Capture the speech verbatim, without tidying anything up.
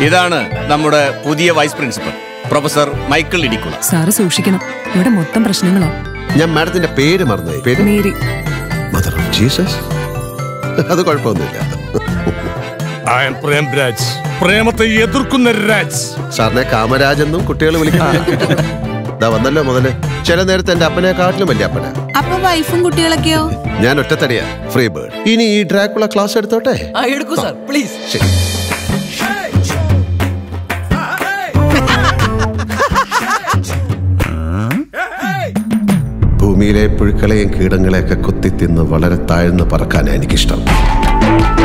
ഇതാണ് നമ്മുടെ പുതിയ vice principal professor Michael Idikkula. Sir സൂക്ഷിക്കണം, ഇവിടെ മൊത്തം പ്രശ്നങ്ങളാ. ഞാൻ മാഡത്തിന്റെ പേര് മറന്നു. പേര് മേരി. Mother of Jesus. അത് കുഴപ്പമൊന്നുമില്ല. I am പ്രേംരാജ്, പ്രേമത്തെ എതിർക്കുന്ന രാജ്. സാറിനെ കാമരാജ് എന്നും കുട്ടികൾ വിളിക്കുന്നു. ഇതാ വന്നല്ലോ മുതല്. ചില നേരത്തെ എന്റെ അപ്പനെ കാട്ടിലും വലിയ അപ്പന. അപ്പൊ വൈഫും കുട്ടികളൊക്കെയോ? ഞാൻ ഒറ്റത്തടിയാ, ഫ്രീ ബേർഡ്. ഇനി ഈ ഡ്രാക്കുള ക്ലാസ് എടുത്തോട്ടെ? എടുക്കൂ സാർ, പ്ലീസ്. ശരി. ഭൂമിയിലെ പുഴുക്കളെയും കീടങ്ങളെയൊക്കെ കുത്തി തിന്ന് വളരെ താഴ്ന്ന് പറക്കാനാണ് എനിക്കിഷ്ടം.